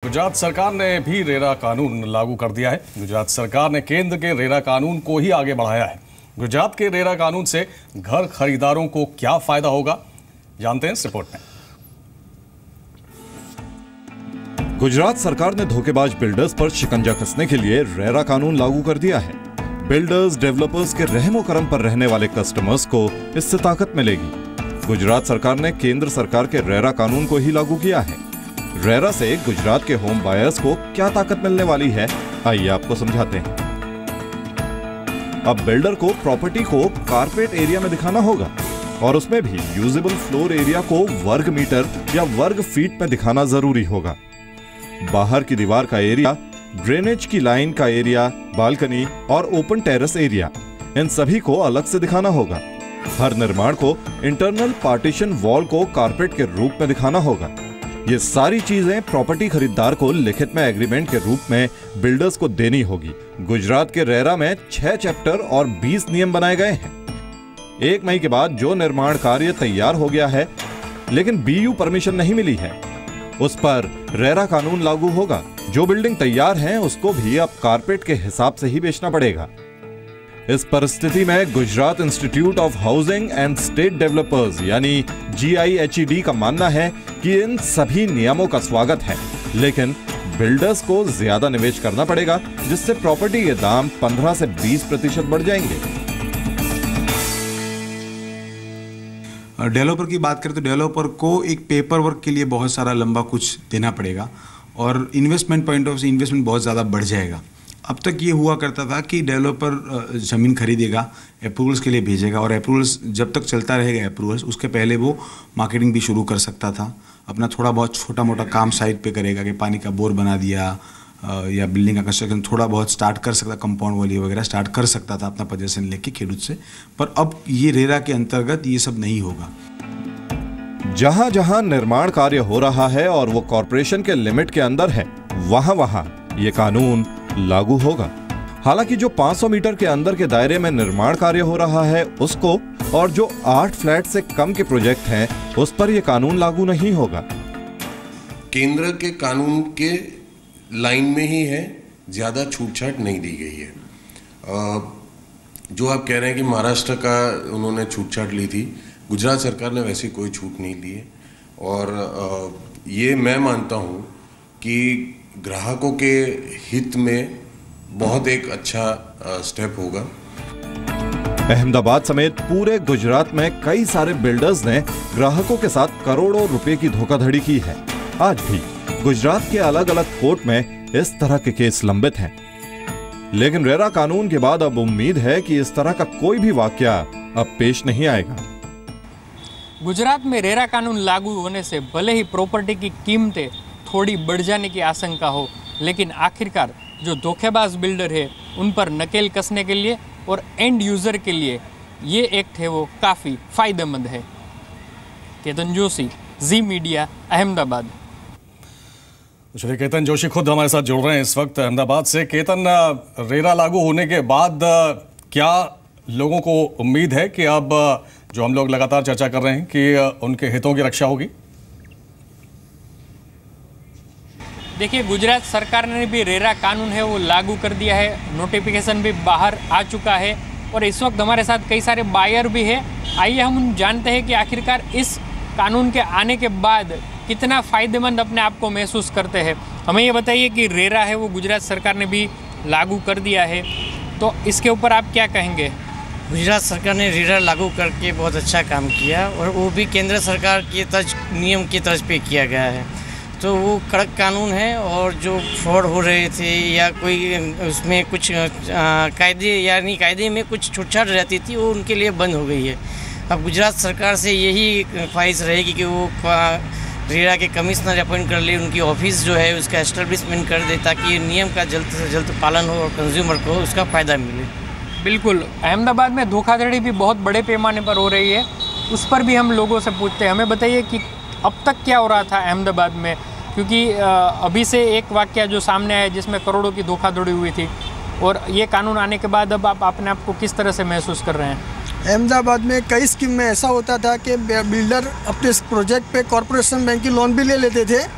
गुजरात सरकार ने भी रेरा कानून लागू कर दिया है। गुजरात सरकार ने केंद्र के रेरा कानून को ही आगे बढ़ाया है। गुजरात के रेरा कानून से घर खरीदारों को क्या फायदा होगा, जानते हैं इस रिपोर्ट में। गुजरात सरकार ने धोखेबाज बिल्डर्स पर शिकंजा कसने के लिए रेरा कानून लागू कर दिया है। बिल्डर्स, डेवलपर्स के रहमो करम पर रहने वाले कस्टमर्स को इससे ताकत मिलेगी। गुजरात सरकार ने केंद्र सरकार के रेरा कानून को ही लागू किया है। रेरा से गुजरात के होम बायर्स को क्या ताकत मिलने वाली है, आइए आपको समझाते हैं। अब बिल्डर को प्रॉपर्टी को कारपेट एरिया में दिखाना होगा और उसमें भी यूजेबल फ्लोर एरिया को वर्ग मीटर या वर्ग फीट में दिखाना जरूरी होगा। बाहर की दीवार का एरिया, ड्रेनेज की लाइन का एरिया, बालकनी और ओपन टेरेस एरिया, इन सभी को अलग से दिखाना होगा। हर निर्माण को इंटरनल पार्टीशन वॉल को कारपेट के रूप में दिखाना होगा। ये सारी चीजें प्रॉपर्टी खरीदार को लिखित में एग्रीमेंट के रूप में बिल्डर्स को देनी होगी। गुजरात के रेरा में 6 चैप्टर और 20 नियम बनाए गए हैं। 1 मई के बाद जो निर्माण कार्य तैयार हो गया है लेकिन बीयू परमिशन नहीं मिली है, उस पर रेरा कानून लागू होगा। जो बिल्डिंग तैयार है उसको भी अब कारपेट के हिसाब से ही बेचना पड़ेगा। इस परिस्थिति में Gujarat institute of housing and state developers यानी GIHED का मानना है कि इन सभी नियमों का स्वागत है, लेकिन बिल्डर्स को ज्यादा निवेश करना पड़ेगा, जिससे प्रॉपर्टी के दाम 15 से 20% बढ़ जाएंगे। डेवलपर की बात करें तो डेवलपर को एक पेपर वर्क के लिए बहुत सारा लंबा कुछ देना पड़ेगा और इन्वेस्टमेंट पॉइंट ऑफ से इन्वेस्टमेंट बहुत ज़्यादा बढ़ जाएगा। अब तक ये हुआ करता था कि डेवलपर ज़मीन खरीदेगा, अप्रूवल्स के लिए भेजेगा और अप्रूवल्स जब तक चलता रहेगा अप्रूवल्स, उसके पहले वो मार्केटिंग भी शुरू कर सकता था। अपना थोड़ा बहुत छोटा मोटा काम साइड पे करेगा कि पानी का बोर बना दिया या बिल्डिंग का कंस्ट्रक्शन थोड़ा बहुत स्टार्ट कर सकता, कंपाउंड वाली वगैरह स्टार्ट कर सकता था अपना पोजीशन लेके खेडूत से। पर अब ये रेरा के अंतर्गत ये सब नहीं होगा। जहां जहां निर्माण कार्य हो रहा है और वो कॉर्पोरेशन के लिमिट के अंदर है, वहां वहां ये कानून लागू होगा। हालांकि जो 500 मीटर के अंदर के दायरे में निर्माण कार्य हो रहा है उसको, और जो 8 फ्लैट से कम के प्रोजेक्ट हैं उस पर यह कानून लागू नहीं होगा। केंद्र के कानून के लाइन में ही है, ज़्यादा छूट-छाट नहीं दी गई है। जो आप कह रहे हैं कि महाराष्ट्र का उन्होंने छूट-छाट ली थी, गुजरात सरकार ने वैसी कोई छूट नहीं ली है। और ये मैं मानता हूँ कि ग्राहकों के हित में बहुत एक अच्छा स्टेप होगा। अहमदाबाद समेत पूरे गुजरात में कई सारे बिल्डर्स ने ग्राहकों के साथ करोड़ों रुपए की धोखाधड़ी की है। आज भी गुजरात के अलग अलग कोर्ट में इस तरह के केस लंबित हैं। लेकिन रेरा कानून के बाद अब उम्मीद है कि इस तरह का कोई भी वाकया अब पेश नहीं आएगा। गुजरात में रेरा कानून लागू होने से भले ही प्रॉपर्टी की कीमतें थोड़ी बढ़ जाने की आशंका हो, लेकिन आखिरकार जो धोखेबाज बिल्डर है उन पर नकेल कसने के लिए और एंड यूज़र के लिए ये एक्ट है वो काफ़ी फ़ायदेमंद है। केतन जोशी, जी मीडिया, अहमदाबाद। चलिए, केतन जोशी खुद हमारे साथ जुड़ रहे हैं इस वक्त अहमदाबाद से। केतन, रेरा लागू होने के बाद क्या लोगों को उम्मीद है कि अब जो हम लोग लगातार चर्चा कर रहे हैं कि उनके हितों की रक्षा होगी? देखिए, गुजरात सरकार ने भी रेरा कानून है वो लागू कर दिया है। नोटिफिकेशन भी बाहर आ चुका है और इस वक्त हमारे साथ कई सारे बायर भी हैं। आइए हम जानते हैं कि आखिरकार इस कानून के आने के बाद कितना फ़ायदेमंद अपने आप को महसूस करते हैं। हमें ये बताइए कि रेरा है वो गुजरात सरकार ने भी लागू कर दिया है, तो इसके ऊपर आप क्या कहेंगे? गुजरात सरकार ने रेरा लागू करके बहुत अच्छा काम किया और वो भी केंद्र सरकार के नियम की तर्ज पे किया गया है। तो वो कड़क कानून है और जो फ्रॉड हो रहे थे या कोई उसमें कुछ कायदे यानी कायदे में कुछ छूटछाट रहती थी, वो उनके लिए बंद हो गई है। अब गुजरात सरकार से यही ख्वाहिश रहेगी कि वो रेरा के कमिश्नर अपॉइंट कर ले, उनकी ऑफिस जो है उसका एस्टेब्लिशमेंट कर दे ताकि नियम का जल्द से जल्द पालन हो और कंज्यूमर को उसका फ़ायदा मिले। बिल्कुल, अहमदाबाद में धोखाधड़ी भी बहुत बड़े पैमाने पर हो रही है, उस पर भी हम लोगों से पूछते हैं। हमें बताइए कि अब तक क्या हो रहा था अहमदाबाद में, क्योंकि अभी से एक वाकया जो सामने आया जिसमें करोड़ों की धोखाधड़ी हुई थी, और ये कानून आने के बाद अब आप अपने आप को किस तरह से महसूस कर रहे हैं? अहमदाबाद में कई स्कीम में ऐसा होता था कि बिल्डर अपने प्रोजेक्ट पे कॉरपोरेशन बैंक की लोन भी ले लेते थे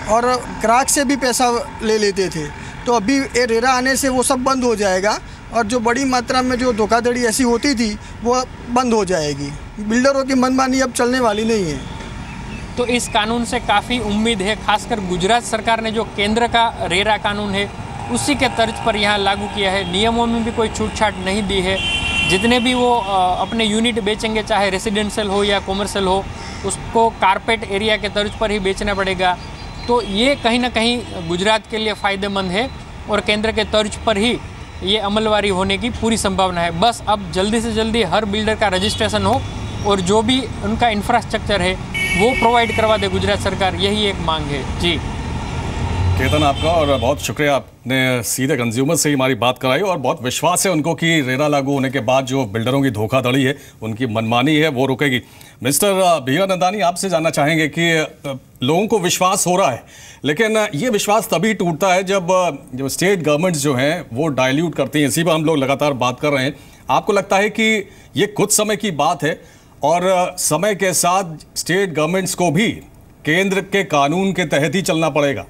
और ग्राहक से भी पैसा ले लेते थे। तो अभी ये रेरा आने से वो सब बंद हो जाएगा और जो बड़ी मात्रा में जो धोखाधड़ी ऐसी होती थी वो बंद हो जाएगी। बिल्डरों की मनमानी अब चलने वाली नहीं है। तो इस कानून से काफ़ी उम्मीद है, खासकर गुजरात सरकार ने जो केंद्र का रेरा कानून है उसी के तर्ज पर यहाँ लागू किया है। नियमों में भी कोई छूटछाट नहीं दी है। जितने भी वो अपने यूनिट बेचेंगे, चाहे रेसिडेंशियल हो या कॉमर्शियल हो, उसको कारपेट एरिया के तर्ज पर ही बेचना पड़ेगा। तो ये कहीं ना कहीं गुजरात के लिए फ़ायदेमंद है और केंद्र के तर्ज पर ही ये अमलवारी होने की पूरी संभावना है। बस अब जल्दी से जल्दी हर बिल्डर का रजिस्ट्रेशन हो और जो भी उनका इंफ्रास्ट्रक्चर है वो प्रोवाइड करवा दे गुजरात सरकार, यही एक मांग है। जी केतन, आपका और बहुत शुक्रिया, आपने सीधे कंज्यूमर से ही हमारी बात कराई और बहुत विश्वास है उनको कि रेरा लागू होने के बाद जो बिल्डरों की धोखाधड़ी है, उनकी मनमानी है, वो रुकेगी। मिस्टर भैया नंदानी, आपसे जानना चाहेंगे कि लोगों को विश्वास हो रहा है, लेकिन ये विश्वास तभी टूटता है जब स्टेट गवर्नमेंट्स जो हैं वो डाइल्यूट करती हैं। इसी पर हम लोग लगातार बात कर रहे हैं। आपको लगता है कि ये कुछ समय की बात है और समय के साथ स्टेट गवर्नमेंट्स को भी केंद्र के कानून के तहत ही चलना पड़ेगा?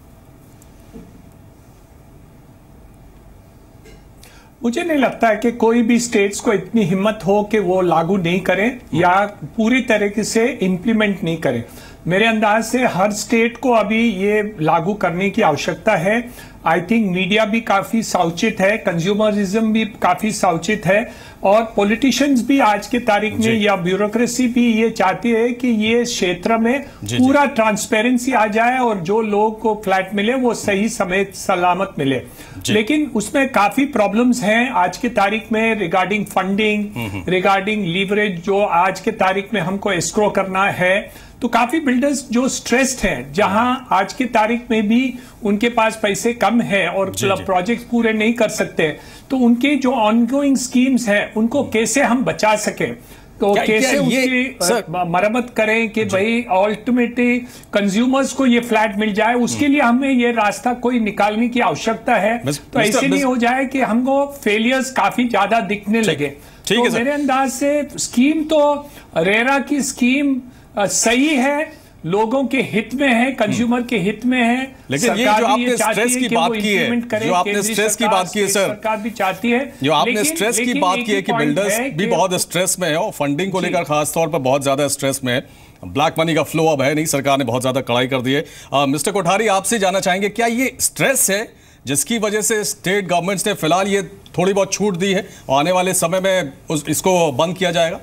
मुझे नहीं लगता है कि कोई भी स्टेट्स को इतनी हिम्मत हो कि वो लागू नहीं करें या पूरी तरीके से इंप्लीमेंट नहीं करें। मेरे अंदाज से हर स्टेट को अभी ये लागू करने की आवश्यकता है। आई थिंक मीडिया भी काफी सावचेत है, कंज्यूमरिज्म भी काफी सावचेत है और पॉलिटिशियंस भी आज के तारीख में या ब्यूरोक्रेसी भी ये चाहती है कि ये क्षेत्र में पूरा ट्रांसपेरेंसी आ जाए और जो लोगों को फ्लैट मिले वो सही समय सलामत मिले। लेकिन उसमें काफी प्रॉब्लम्स हैं आज के तारीख में रिगार्डिंग फंडिंग, रिगार्डिंग लीवरेज जो आज के तारीख में हमको एस्क्रो करना है। तो काफी बिल्डर्स जो स्ट्रेस्ड हैं, जहां आज की तारीख में भी उनके पास पैसे कम है और प्रोजेक्ट्स पूरे नहीं कर सकते, तो उनके जो ऑनगोइंग स्कीम्स हैं उनको कैसे हम बचा सकें, तो कैसे उसकी मरम्मत करें कि भाई अल्टीमेटली कंज्यूमर्स को ये फ्लैट मिल जाए, उसके लिए हमें ये रास्ता कोई निकालने की आवश्यकता है। तो ऐसे नहीं हो जाए कि हमको फेलियर्स काफी ज्यादा दिखने लगे। तो मेरे अंदाज से स्कीम तो रेरा की स्कीम सही है, लोगों के हित में है, कंज्यूमर के हित में है। लेकिन ये जो आपने स्ट्रेस की बात की है, जो आपने स्ट्रेस की बात की है सर, सरकार भी चाहती है, जो आपने स्ट्रेस की बात की है कि बिल्डर्स भी बहुत स्ट्रेस में है और फंडिंग को लेकर खासतौर पर बहुत ज्यादा स्ट्रेस में है। ब्लैक मनी का फ्लो अब है नहीं, सरकार ने बहुत ज्यादा कड़ाई कर दी है। मिस्टर कोठारी, आपसे जानना चाहेंगे, क्या ये स्ट्रेस है जिसकी वजह से स्टेट गवर्नमेंट्स ने फिलहाल ये थोड़ी बहुत छूट दी है और आने वाले समय में इसको बंद किया जाएगा?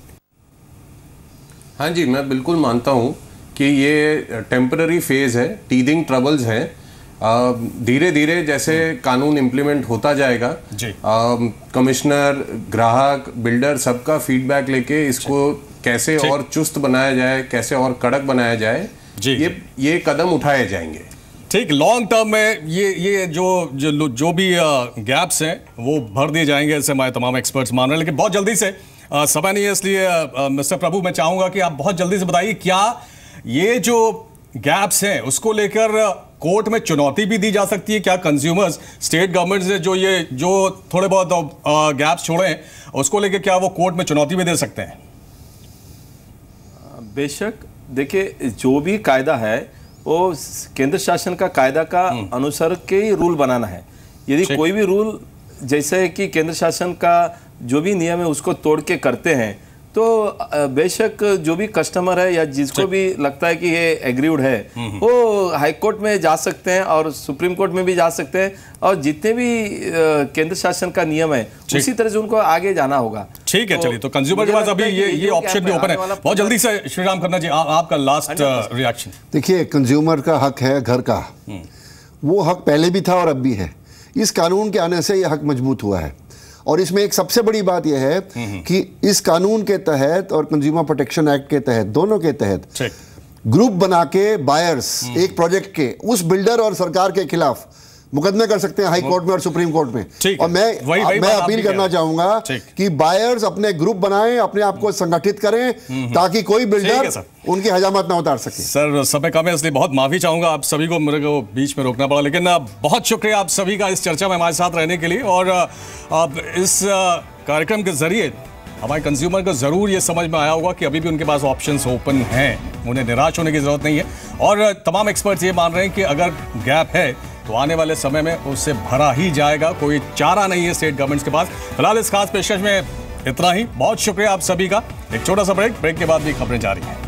हाँ जी, मैं बिल्कुल मानता हूँ कि ये टेम्पररी फेज है, टीदिंग ट्रबल्स हैं। धीरे धीरे जैसे कानून इम्प्लीमेंट होता जाएगा, कमिश्नर, ग्राहक, बिल्डर सबका फीडबैक लेके इसको कैसे और चुस्त बनाया जाए, कैसे और कड़क बनाया जाए, ये कदम उठाए जाएंगे। ठीक, लॉन्ग टर्म में ये जो भी गैप्स हैं वो भर दिए जाएंगे, ऐसे हमारे तमाम एक्सपर्ट्स मान रहे हैं। लेकिन बहुत जल्दी से समय नहीं है, इसलिए मिस्टर प्रभु मैं चाहूंगा कि आप बहुत जल्दी से बताइए, क्या ये जो गैप्स हैं उसको लेकर कोर्ट में चुनौती भी दी जा सकती है? क्या कंज्यूमर्स स्टेट गवर्नमेंट से जो थोड़े बहुत गैप्स छोड़े हैं उसको लेकर क्या वो कोर्ट में चुनौती भी दे सकते हैं? बेशक, देखिए जो भी कायदा है वो केंद्र शासन का कायदा का अनुसार के ही रूल बनाना है। यदि कोई भी रूल जैसे कि केंद्र शासन का जो भी नियम है उसको तोड़ के करते हैं तो बेशक जो भी कस्टमर है या जिसको भी लगता है कि ये एग्रीड है वो हाई कोर्ट में जा सकते हैं और सुप्रीम कोर्ट में भी जा सकते हैं और जितने भी केंद्र शासन का नियम है उसी तरह से उनको आगे जाना होगा। ठीक है, चलिए, तो कंज्यूमर के पास अभी ये ऑप्शन भी ओपन है। बहुत जल्दी से श्रीराम खन्ना जी, आपका लास्ट रिएक्शन। देखिए, कंज्यूमर का हक है घर का, वो हक पहले भी था और अब भी है। इस कानून के आने से यह हक मजबूत हुआ है और इसमें एक सबसे बड़ी बात यह है कि इस कानून के तहत और कंज्यूमर प्रोटेक्शन एक्ट के तहत, दोनों के तहत ग्रुप बना के बायर्स एक प्रोजेक्ट के उस बिल्डर और सरकार के खिलाफ मुकदमे कर सकते हैं हाई कोर्ट में और सुप्रीम कोर्ट में। और मैं अपील करना चाहूंगा कि बायर्स अपने ग्रुप बनाएं, अपने आप को संगठित करें ताकि कोई बिल्डर उनकी हजामत ना उतार सके। सर, समय कम है इसलिए बहुत माफी चाहूंगा आप सभी को, मेरे को बीच में रोकना पड़ा, लेकिन बहुत शुक्रिया आप सभी का इस चर्चा में हमारे साथ रहने के लिए और इस कार्यक्रम के जरिए हमारे कंज्यूमर को ज़रूर ये समझ में आया होगा कि अभी भी उनके पास ऑप्शंस ओपन हैं, उन्हें निराश होने की ज़रूरत नहीं है। और तमाम एक्सपर्ट्स ये मान रहे हैं कि अगर गैप है तो आने वाले समय में उससे भरा ही जाएगा, कोई चारा नहीं है स्टेट गवर्नमेंट्स के पास। फिलहाल इस खास पेशकश में इतना ही। बहुत शुक्रिया आप सभी का। एक छोटा सा ब्रेक के बाद भी खबरें जारी हैं।